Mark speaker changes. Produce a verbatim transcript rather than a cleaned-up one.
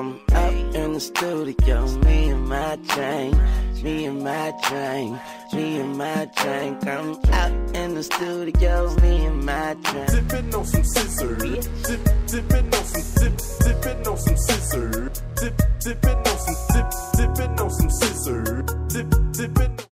Speaker 1: I'm up in the studio, me and my chain, me and my chain, me and my chain. I'm out in the studio, me and my chain.
Speaker 2: Sipping on some scissors.